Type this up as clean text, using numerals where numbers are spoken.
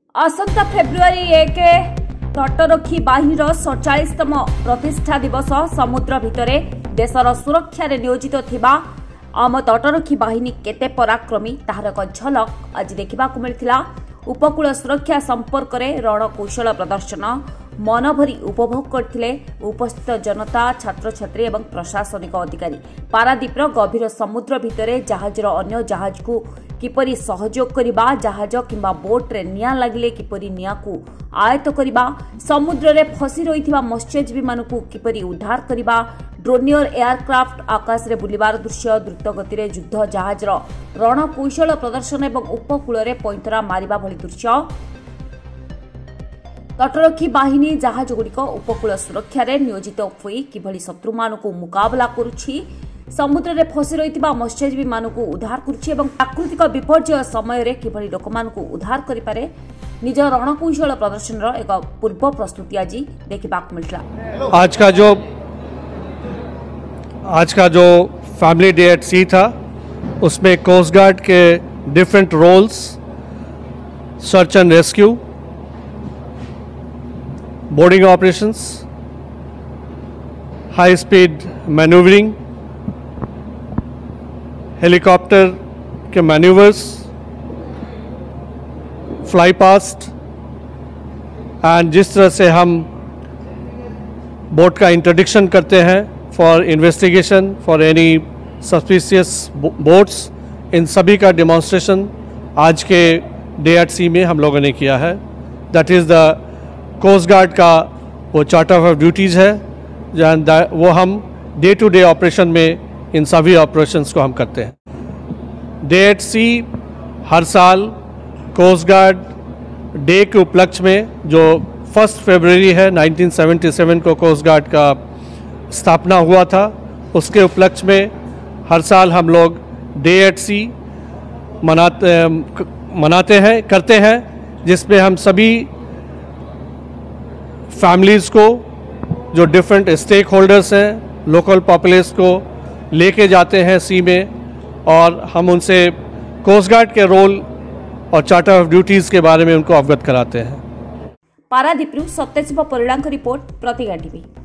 आसंता February 1 तटरक्षी बाहिनीर 47तम प्रतिष्ठा दिवस समुद्र भितरे देशर सुरक्षा नियोजित थिबा आम तटरक्षी बाहिनी केते पराक्रमी ताहार एक झलक आज देखा मिलता। उपकूल सुरक्षा संपर्क में रणकौशल प्रदर्शन मन भरी उपभोग करथिले उपस्थित जनता छात्र छात्री एवं प्रशासनिक अधिकारी। पारादीपर गभीर समुद्र भितरे जहाजर अन्य जहाज को किपरि सहयोग करिबा, जहाज किंबा बोट रे निया लागिले किपरि निया को आयत्त करिबा, समुद्र रे फसी रहिथिबा मत्स्यजीवी मानकु किपरि उद्धार करिबा, ड्रोनियर एयरक्राफ्ट आकाश रे बुलिबार दृश्य, द्रुत गति रे युद्ध जहाजर रणकौशल प्रदर्शन एवं उपकूल रे पैंतरा मारिबा भली दृश्य। तटरक्षी बाहिनी जहाज गुड़िक उपकूल सुरक्षा रे नियोजित होई किभली शत्रु मानकु मुकाबला करुछि, समुद्र रे फसी रहिथिबा मत्स्यजीवी मानकु उद्धार करुछि एवं प्राकृतिक विपर्यय समय रे किभली लोक मानकु उद्धार करि पारे निज रणकौशल प्रदर्शन रो एक पूर्व प्रस्तुति आज देखिबा मिलला। आज का जो फैमिली डे एट सी था उसमें कोस्ट गार्ड के different roles, search and rescue, boarding operations, high speed manoeuvring, helicopter के मैन्यूवर्स, फ्लाई पास्ट एंड जिस तरह से हम बोट का इंटरडिक्शन करते हैं for investigation for any suspicious boats, इन सभी का डेमोन्स्ट्रेशन आज के डे एट सी में हम लोगों ने किया है। That is the coast guard का वो चार्टर ऑफ ड्यूटीज़ है, वो हम डे टू डे ऑपरेशन में इन सभी ऑपरेशंस को हम करते हैं। डे एट सी हर साल कोस्ट गार्ड डे के उपलक्ष्य में, जो 1 फरवरी है 1977 को कोस्ट गार्ड का स्थापना हुआ था, उसके उपलक्ष्य में हर साल हम लोग डे एट सी करते हैं, जिसमें हम सभी फैमिलीज़ को, जो डिफरेंट स्टेक होल्डर्स हैं, लोकल पॉपुलेस को लेके जाते हैं सी में और हम उनसे कोस्ट गार्ड के रोल और चार्टर ऑफ ड्यूटीज़ के बारे में उनको अवगत कराते हैं। पारादीपरू सत्यशिव परिड़ा रिपोर्ट, प्रतिगा टीवी।